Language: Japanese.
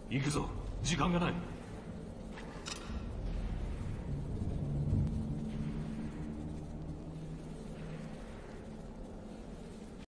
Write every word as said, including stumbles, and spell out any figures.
行くぞ。時間がない。